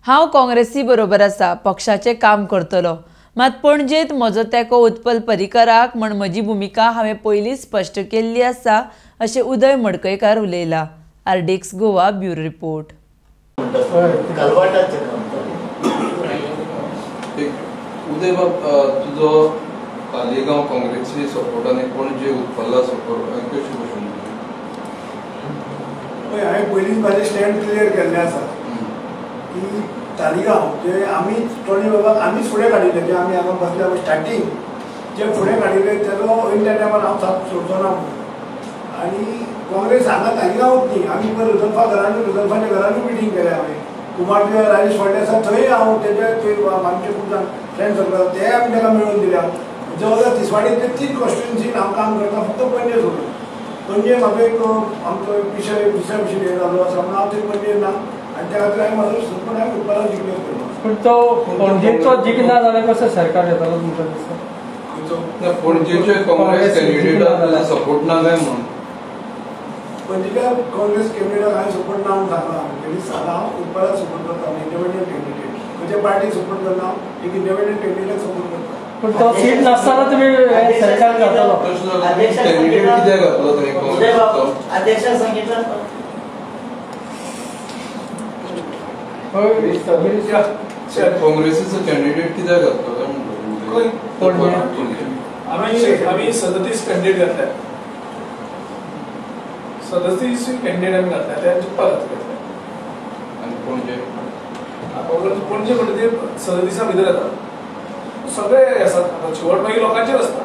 हांव काँग्रेसी बरोबर आसा, पक्षाचें काम करतलो। मात पणजेंत म्हजो तेंको उत्पल पर्रीकराक म्हण म्हजी भुमिका हांवें पयलींच स्पश्ट केल्ली आसा, अशें उदय मडकयकार उलयला। RDX Goa bureau report. Uday बाब, तुजो तालिगांव काँग्रेसी सपोर्ट आनी पणजे उत्पला सपोर्ट कशी भशेन? हांवें पयलींच म्हाजें स्टँड क्लियर केल्लें आसा की तालिगांव जे आमी टोनी बाबाक आमीच फुडें काडिल्ले, जे आमी हांगा बसले स्टार्टींग जे फुडें काडिल्ले तेजो त्या टायमार हांव साथ सोडचो ना म्हणून। आनी काँग्रेस हांगा तालिगांवूच न्ही, आमी रुजल्फाच्या घरांनी मिटींग केल्या हांवें। कुमार राजेश फळदेसाय थंय हांव तेजे आमचे खूब जाण फ्रेंड सर्कल ते आमी ताका मेळून दिल्या। जवळ जवळ तिसवाडींतले 3 कॉन्स्टिट्युएन्सीन हांव काम करता, फक्त पणजे सोडून। पणजे म्हाका एक आमचो विशय दुसऱ्या भशेन हे जालो आसा म्हणून हांव थंय पणजे ना, आनी त्या खातीर हांवें म्हाजो सपोर्ट हांवें उत्पलाक डिक्लेअर केलो। पण तो पणजेचो जिखना जाल्यार कसो सरकार येतालो तुमकां दिसता? पणजेचे काँग्रेस कॅन्डिडेटाक सपोर्ट ना काय म्हणून? पणजेच्या काँग्रेस कॅन्डिडेटाक हांवें सपोर्ट ना म्हणून सांगला। पयलींच सांगला हांव उत्पलाक सपोर्ट करता, इंडिपेंडंट कॅन्डिडेट। खंयच्या पार्टीक सपोर्ट करना, एक इंडिपेंडंट कॅन्डिडेटाक सपोर्ट करता। पण तो सीट नासतना तुम्ही सरकार जातालो? कॅन्डिडेट कित्याक घातलो थंय काँग्रेसचो? अध्यक्षाक सांगितलं काँग्रेसीचो कॅन्डिडेट कित्याक घातलो काय म्हणटा? आम्ही 37 कॅन्डिडेट घातले, 37 कॅन्डिडेट आम्ही घातले, त्या जिखपाक घातले। आनी पणजे पणजे म्हणजे ते 37 भितर येतात, सगळे आसात। शेवट मागीर लोकांचेर आसता।